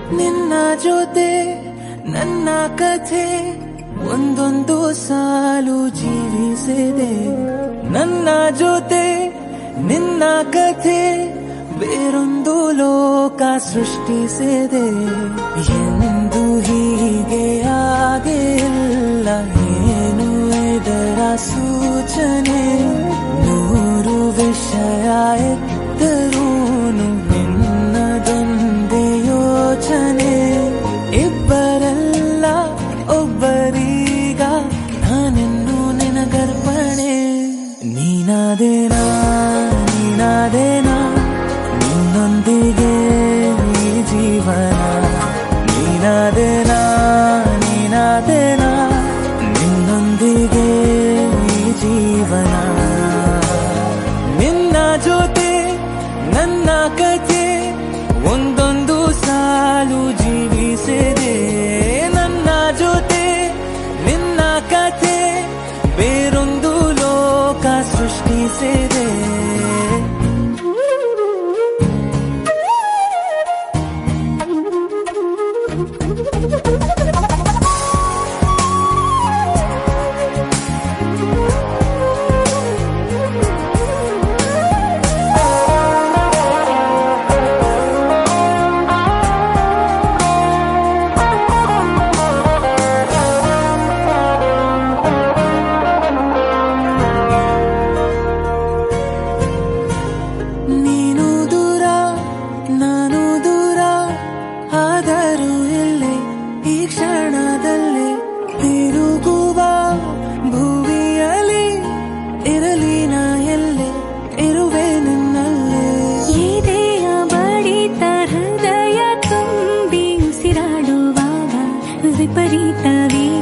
ನಿನ್ನ ಜೊತೆ ನನ್ನ ಕಥೆ ಒಂದೊಂದು ಸಾಲು ಜೀವಿಸಿದೆ. ನನ್ನ ಜೊತೆ ನಿನ್ನ ಕಥೆ ಬೇರೊಂದು ಲೋಕ ಸೃಷ್ಟಿಸಿದೆ. ಎಂದು ಹೀಗೆ ಆಗಿಲ್ಲ, ಏನು ಇದರ ಸೂಚನೆ? ನೂರು ವಿಷಯ ಎತ್ತರೂನು ನಿನ್ನದೊಂದೇ ಯೋಚನೆ. ಇಬ್ಬರಲ್ಲ ಒಬ್ಬರೀಗ ನಾನೆನ್ನು ನಿನಗರ್ಪಣೆ. ನೀನಾದೇನಾ ನೀನಾದೇನಾ ನಿನ್ನೊಂದಿಗೆ ಈ ಜೀವನ. ನೀನಾದೇನಾ ನೀನಾದೇನಾ ನಿನ್ನೊಂದಿಗೆ ಈ ಜೀವನ. ನಿನ್ನ ಜೊತೆ ನನ್ನ ಕಥೆ ಒಂದೊಂದು ಸಾಲು ಜೀವಿಸಿದೆ. ನನ್ನ ಜೊತೆ ನಿನ್ನ ಕಥೆ ಬೇರೊಂದು ಲೋಕ ಸೃಷ್ಟಿಸಿದೆ. ವಿಪರೀತವೇ